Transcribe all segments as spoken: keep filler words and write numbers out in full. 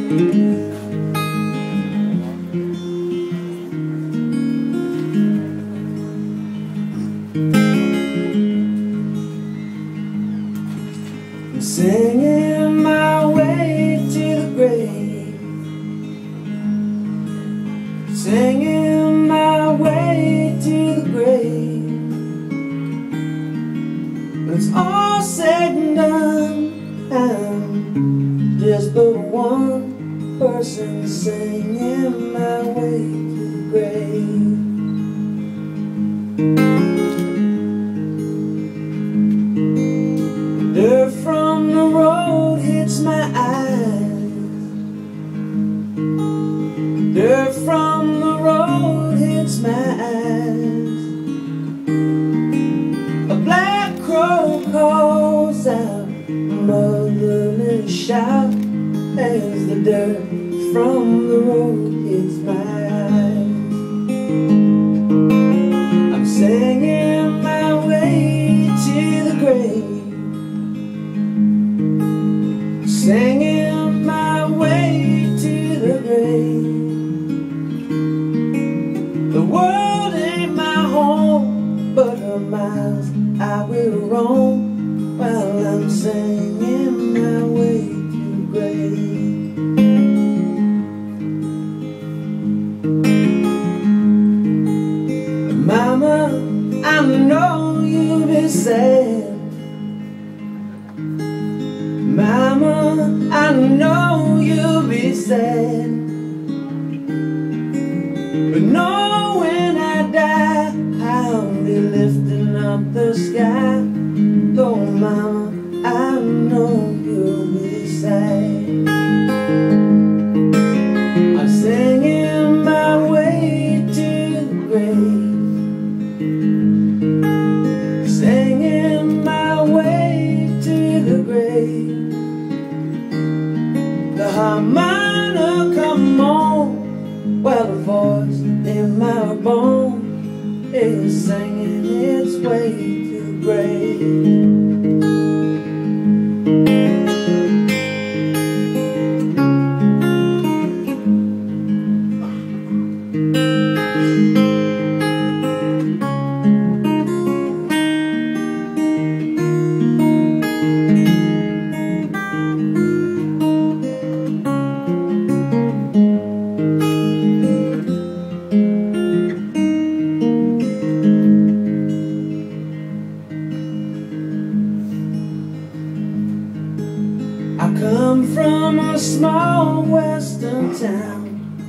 I'm singing my way to the grave, singing my way to the grave. When it's all said and done, I'm just but one person singing my way to the grave. Dirt from the road hits my eyes, dirt from the road hits my eyes. A black crow calls out, motherly shout, as the dirt from the road hits my eyes. I'm singing my way to the grave, singing my way to the grave. The world ain't my home, but her miles I will roam while I'm singing my way to the grave. Mama, I know you'll be sad. Mama, I know you'll be sad, but know when I die I'll be lifting up the sky. Oh mama, I know you'll be sad. I'm singing my way to the grave, singing my way to the grave. The harmonica come on, while the voice in my bone is singing its way to the grave. I come from a small western town,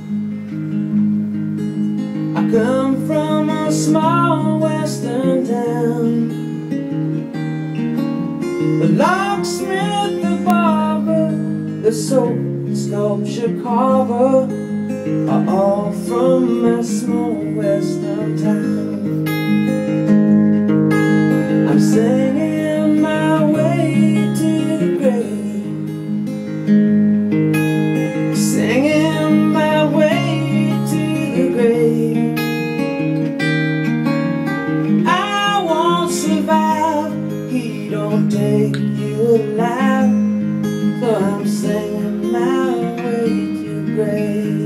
I come from a small western town. The locksmith, the barber, the soap, the sculpture carver are all from my small western town. I'm singing my way to the grave, singing my way to the grave. I won't survive, he don't take you alive, so I'm singing my way to the grave.